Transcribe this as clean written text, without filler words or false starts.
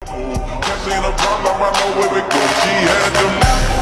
Can't see no problem, I know where we go. She had them.